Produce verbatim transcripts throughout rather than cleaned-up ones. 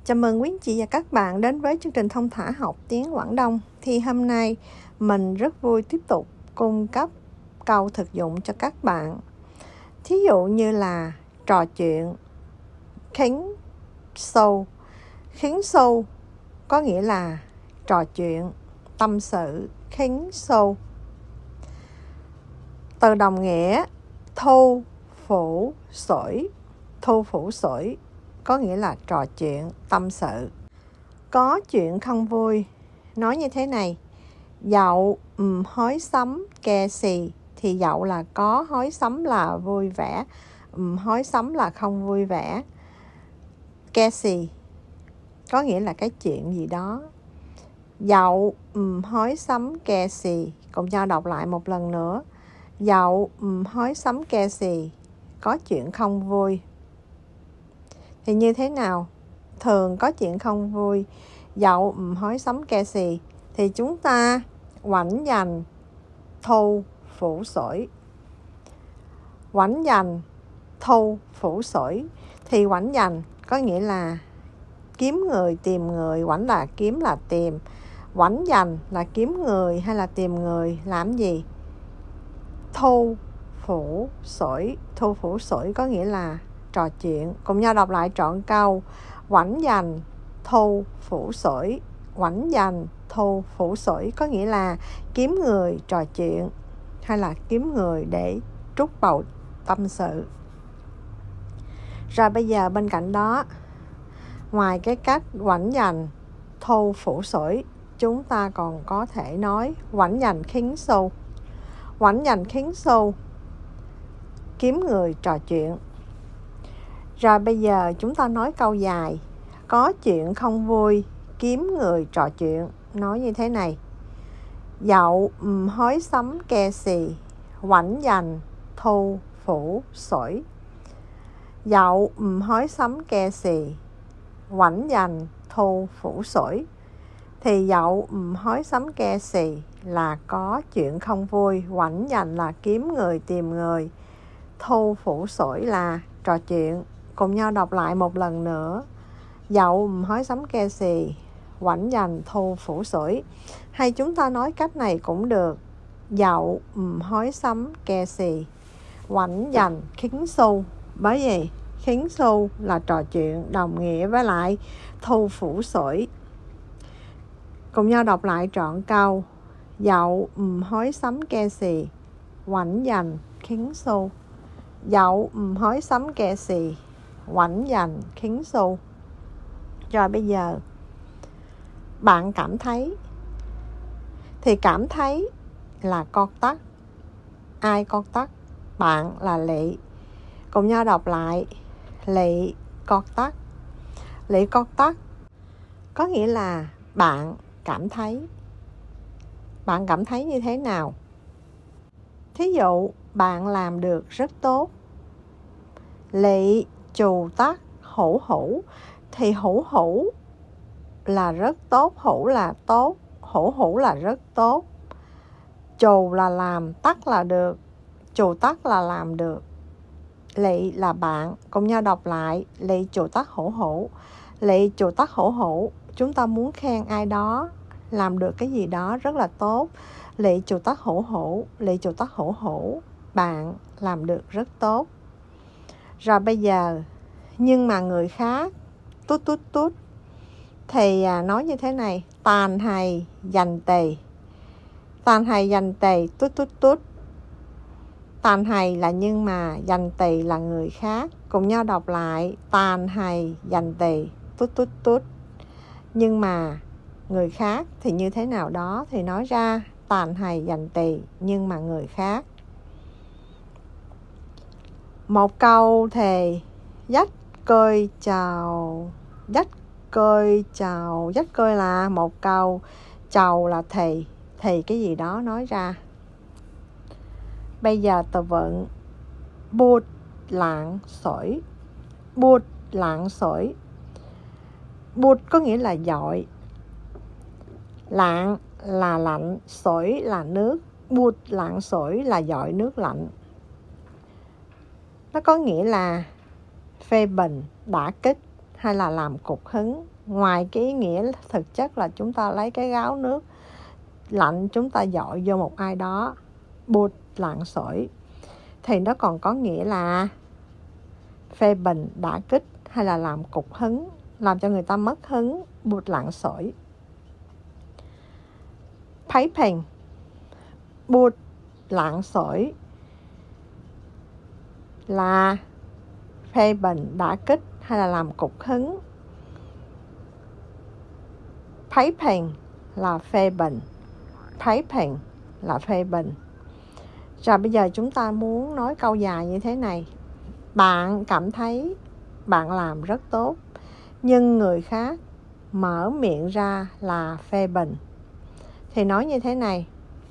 Chào mừng quý anh chị và các bạn đến với chương trình thông thả học tiếng Quảng Đông. Thì hôm nay mình rất vui tiếp tục cung cấp câu thực dụng cho các bạn. Thí dụ như là trò chuyện, khính sâu. Khính sâu có nghĩa là trò chuyện, tâm sự, khính sâu. Từ đồng nghĩa thu phủ sổi. Thu phủ sổi có nghĩa là trò chuyện, tâm sự. Có chuyện không vui, nói như thế này: dậu ừm hối sắm ke xì. Thì dậu là có, hối sắm là vui vẻ, ừm hối sắm là không vui vẻ. Ke xì có nghĩa là cái chuyện gì đó. Dậu ừm hối sắm ke xì. Cùng nhau đọc lại một lần nữa. Dậu ừm hối sắm ke xì, có chuyện không vui. Thì như thế nào? Thường có chuyện không vui, dậu ừm hối sắm ke xì, thì chúng ta ngoảnh dành thu phủ sổi. Ngoảnh dành thu phủ sổi. Thì ngoảnh dành có nghĩa là kiếm người, tìm người. Ngoảnh là kiếm, là tìm. Ngoảnh dành là kiếm người hay là tìm người làm gì? Thu phủ sổi. Thu phủ sổi có nghĩa là trò chuyện. Cùng nhau đọc lại trọn câu: ngoảnh dành thu phủ sổi. Ngoảnh dành thu phủ sổi có nghĩa là kiếm người trò chuyện hay là kiếm người để trút bầu tâm sự. Rồi bây giờ bên cạnh đó, ngoài cái cách ngoảnh dành thu phủ sổi, chúng ta còn có thể nói ngoảnh dành khính sâu. Ngoảnh dành khính sâu, kiếm người trò chuyện. Rồi bây giờ chúng ta nói câu dài: có chuyện không vui, kiếm người trò chuyện. Nói như thế này: dậu ừm hối sắm ke xì, ngoảnh dành thu phủ sổi. Dậu ừm hối sắm ke xì, ngoảnh dành thu phủ sổi. Thì dậu ừm hối sắm ke xì là có chuyện không vui, ngoảnh dành là kiếm người, tìm người, thu phủ sổi là trò chuyện. Cùng nhau đọc lại một lần nữa: dậu ừm hối sắm ke xì, ngoảnh dành thu phủ sổi. Hay chúng ta nói cách này cũng được: dậu ừm hối sắm ke xì, ngoảnh dành khính sâu. Bởi vì khính sâu là trò chuyện, đồng nghĩa với lại thu phủ sổi. Cùng nhau đọc lại trọn câu: dậu ừm hối sắm ke xì, ngoảnh dành khính sâu. Dậu ừm hối sắm ke xì, ngoảnh dành khính sâu. Rồi bây giờ bạn cảm thấy. Thì cảm thấy là con tắc. Ai con tắc? Bạn là Lị. Cùng nhau đọc lại: Lị con tắc. Lị con tắc có nghĩa là bạn cảm thấy. Bạn cảm thấy như thế nào? Thí dụ bạn làm được rất tốt. Lị chù tắc hữu hữu. Thì hữu hữu là rất tốt, hữu là tốt, hữu hữu là rất tốt. Chù là làm, tắc là được. Chù tắc là làm được. Lị là bạn. Cùng nhau đọc lại: lị chù tắc hữu hữu. Lị chù tắc hữu hữu, chúng ta muốn khen ai đó làm được cái gì đó rất là tốt. Lị chù tắc hữu hữu. Lị chù tắc hữu hữu, bạn làm được rất tốt. Rồi bây giờ, nhưng mà người khác tút tút tút. Thì à, nói như thế này: tàn hài dành tề. Tàn hài dành tề tút tút tút. Tàn hài là nhưng mà, dành tề là người khác. Cùng nhau đọc lại: tàn hài dành tề tút tút tút. Nhưng mà người khác thì như thế nào đó thì nói ra tàn hài dành tề nhưng mà người khác. Một câu thề dắt cơi chào. Dắt cơi chào. Dắt cơi là một câu, chào là thề. Thì cái gì đó nói ra. Bây giờ từ vựng bụt lạng sỏi. Bụt lạng sỏi. Bụt có nghĩa là dội. Lạng là lạnh, sỏi là nước. Bụt lạng sỏi là dội nước lạnh. Nó có nghĩa là phê bình, đả kích hay là làm cục hứng. ngoài cái ý nghĩa thực chất là chúng ta lấy cái gáo nước lạnh chúng ta dội vô một ai đó, bụt lặn sỏi, thì nó còn có nghĩa là phê bình, đả kích hay là làm cục hứng, làm cho người ta mất hứng, bụt lặn sỏi. Phái bình, bụt lặn sỏi là phê bình, đả kích hay là làm cục hứng. Phái bình là phê bình, phái bình là phê bình. Rồi bây giờ chúng ta muốn nói câu dài như thế này. Bạn cảm thấy bạn làm rất tốt, nhưng người khác mở miệng ra là phê bình. Thì nói như thế này.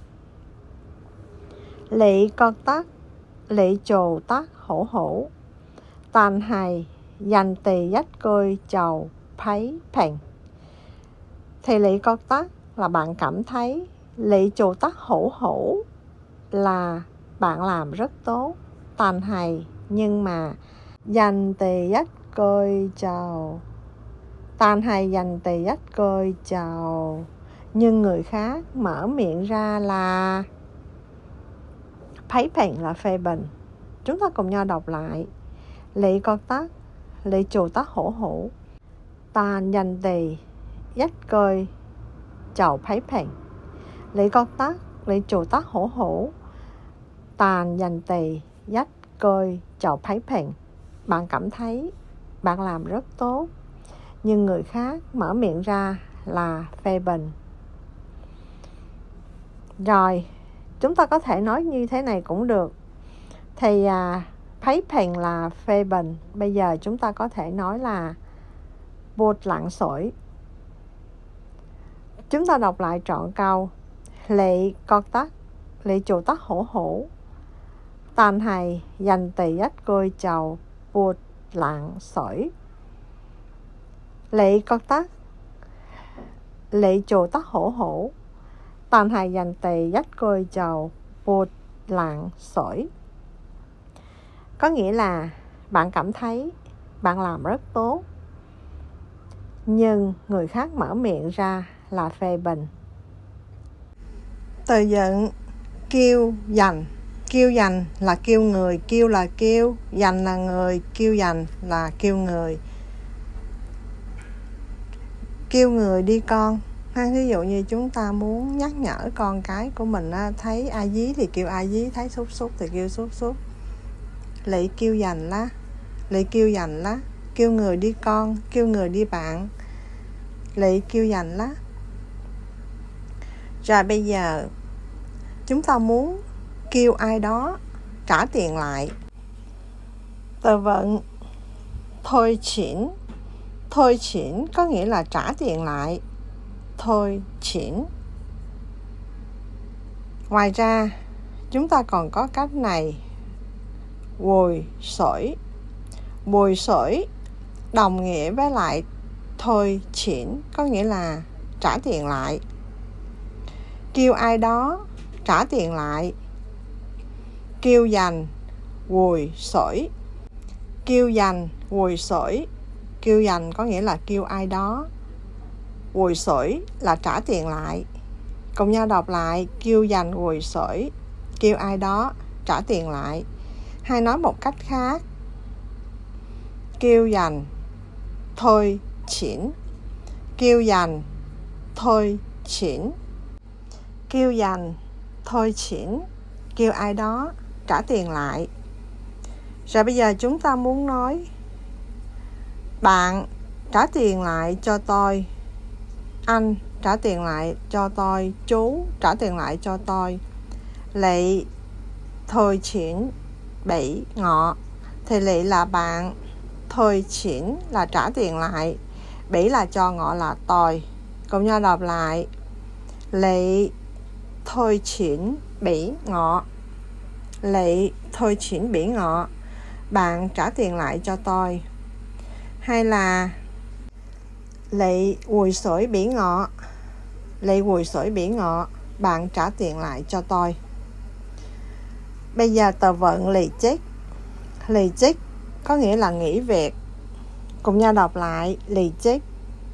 Lị con tắc, lị trồ tắc hổ hổ, tàn hài dành tì dách côi chầu phái phèn. Thì lị con tắc là bạn cảm thấy, lị trồ tắc hổ hổ là bạn làm rất tốt, tàn hài nhưng mà dành tì dách côi chầu, tàn hài dành tì dách côi chầu, nhưng người khác mở miệng ra là phái phèn là phê bình. Chúng ta cùng nhau đọc lại. Lị con tắc, lị trù tắc hổ hổ, tàn dành tì dách côi chầu phái phèn. Lị con tắc, lị trù tắc hổ hổ, tàn dành tì dách côi chầu phái phèn. Bạn cảm thấy bạn làm rất tốt, nhưng người khác mở miệng ra là phê bình. Rồi, chúng ta có thể nói như thế này cũng được. Thì à, phái phèn là phê bình. Bây giờ chúng ta có thể nói là bụt lặn sỏi. Chúng ta đọc lại trọn câu. Lị con tắc, lị trù tắc hổ hổ, tàn hài dành tì dách côi chầu bụt lặn sỏi. Lị con tắc, lị trù tắc hổ hổ, tàn hài dành tì dách côi chầu bụt lặn sỏi. Có nghĩa là bạn cảm thấy bạn làm rất tốt, nhưng người khác mở miệng ra là phê bình. Từ vựng kêu dành. Kêu dành là kêu người, kêu là kêu, dành là người, kêu dành là kêu người. Kêu người đi con. Ví dụ như chúng ta muốn nhắc nhở con cái của mình thấy a dí thì kêu a dí, thấy xúc xúc thì kêu xúc xúc. Lị kêu dành lá, lị kêu dành lá, kêu người đi con, kêu người đi bạn, lị kêu dành lá. Rồi bây giờ chúng ta muốn kêu ai đó trả tiền lại. Từ vựng thôi chỉnh. Thôi chỉnh có nghĩa là trả tiền lại. Thôi chỉnh. Ngoài ra chúng ta còn có cách này. Bồi sỏi. Bồi sỏi đồng nghĩa với lại thôi chỉnh, có nghĩa là trả tiền lại. Kêu ai đó trả tiền lại. Kêu dành bồi sỏi. Kêu dành bồi sỏi. Kêu dành có nghĩa là kêu ai đó. Bồi sỏi là trả tiền lại. Cùng nhau đọc lại. Kêu dành bồi sỏi, kêu ai đó trả tiền lại. Hay nói một cách khác. Kêu dành thôi chỉnh. Kêu dành thôi chỉnh. Kêu dành thôi chỉnh, kêu ai đó trả tiền lại. Rồi bây giờ chúng ta muốn nói bạn trả tiền lại cho tôi, anh trả tiền lại cho tôi, chú trả tiền lại cho tôi. Lị thôi chỉnh bỉ ngọ. Thì lị là bạn, thôi chỉnh là trả tiền lại, bỉ là cho, ngọ là tôi. Cùng nhau đọc lại. Lị thôi chỉnh bỉ ngọ. Lị thôi chỉnh bỉ ngọ, bạn trả tiền lại cho tôi. Hay là lị quỳ sỏi bỉ ngọ. Lị quỳ sỏi bỉ ngọ, bạn trả tiền lại cho tôi. Bây giờ từ vựng lì chích. Lì chích có nghĩa là nghỉ việc. Cùng nhau đọc lại. Lì chích,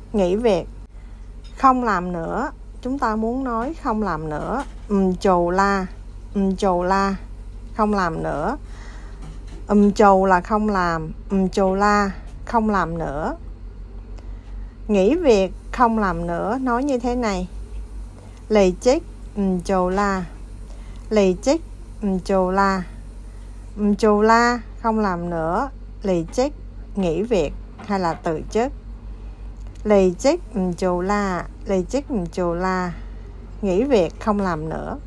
nghỉ việc. Không làm nữa, chúng ta muốn nói không làm nữa. Ừm chù la, ừm chù la, không làm nữa. Ừm chù là không làm, ừm chù la, không làm nữa. Nghỉ việc, không làm nữa, nói như thế này. Lì chích, ừm chù la, lì chích, ừm chù la, ừm chù la, không làm nữa. Lì chích, nghỉ việc hay là từ chức. Lì chích, ừm chù la, lì chích, ừm chù la, nghỉ việc, không làm nữa.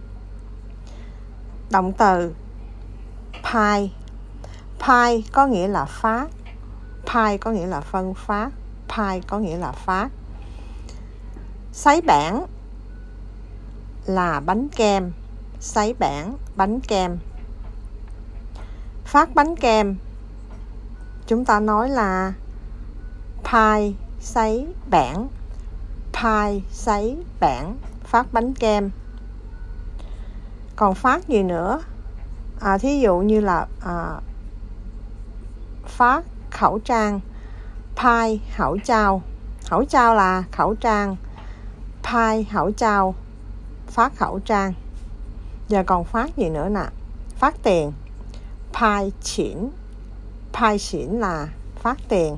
Động từ pai. Pai có nghĩa là phát. Pai có nghĩa là phân phát. Pai có nghĩa là phát. Sấy bản là bánh kem. Sấy bản, bánh kem. Phát bánh kem, chúng ta nói là pai sấy bản. Pai sấy bản, phát bánh kem. Còn phát gì nữa? À, thí dụ như là à, phát khẩu trang. Pai khẩu trao. Khẩu trao là khẩu trang. Pai khẩu trao, phát khẩu trang. Giờ còn phát gì nữa nè? Phát tiền. Pai xỉn. Pai xỉn là phát tiền.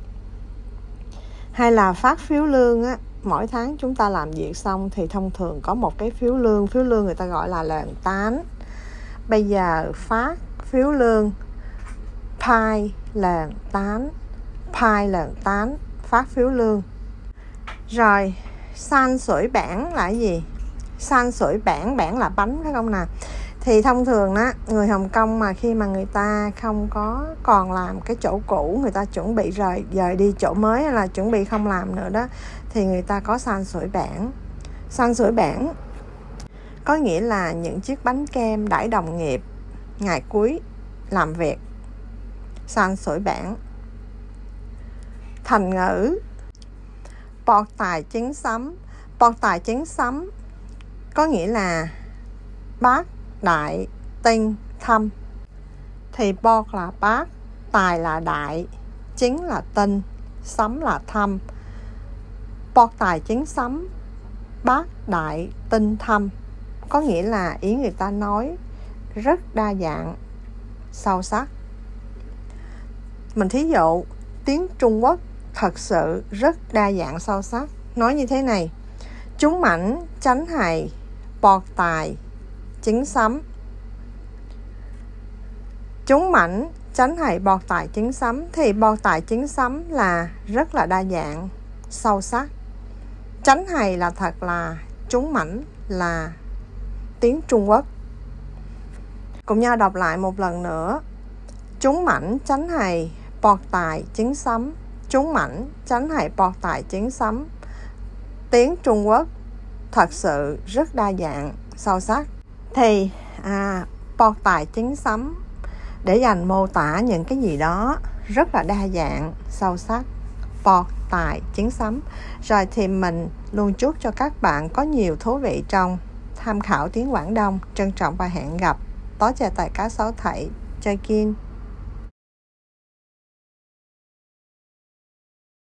Hay là phát phiếu lương á. Mỗi tháng chúng ta làm việc xong thì thông thường có một cái phiếu lương. Phiếu lương người ta gọi là lợn tán. Bây giờ phát phiếu lương. Pai lợn tán. Pai lợn tán, phát phiếu lương. Rồi, san sủi bản là gì? San sủi bản, bản là bánh phải không nào? Thì thông thường đó, người Hồng Kông mà khi mà người ta không có còn làm cái chỗ cũ, người ta chuẩn bị rời dời đi chỗ mới hay là chuẩn bị không làm nữa đó, thì người ta có san sủi bản. San sủi bản có nghĩa là những chiếc bánh kem đãi đồng nghiệp ngày cuối làm việc. San sủi bản. Thành ngữ bọt tài chính sấm. Bọt tài chính sấm có nghĩa là bác, đại, tinh, thâm. Thì bọt là bác, tài là đại, chính là tinh, sấm là thâm. Bọt tài chính sấm, bác, đại, tinh, thâm, có nghĩa là ý người ta nói rất đa dạng, sâu sắc. Mình thí dụ, tiếng Trung Quốc thật sự rất đa dạng sâu sắc. Nói như thế này. Chúng mảnh chánh hài bọt tài chính sấm. Chúng mảnh chánh hài bọt tài chính sấm. Thì bọt tài chính sấm là rất là đa dạng, sâu sắc. Chánh hài là thật là, chúng mảnh là tiếng Trung Quốc. Cùng nhau đọc lại một lần nữa. Chúng mảnh chánh hài bọt tài chính sấm. Chúng mảnh chánh hài bọt tài chính sấm. Tiếng Trung Quốc thật sự rất đa dạng, sâu sắc. Thì à, bọt tài chính sấm để dành mô tả những cái gì đó rất là đa dạng, sâu sắc. Bọt tài chính sấm. Rồi thì mình luôn chúc cho các bạn có nhiều thú vị trong tham khảo tiếng Quảng Đông. Trân trọng và hẹn gặp. Tối chào tại cá sấu thảy. Chơi kiên.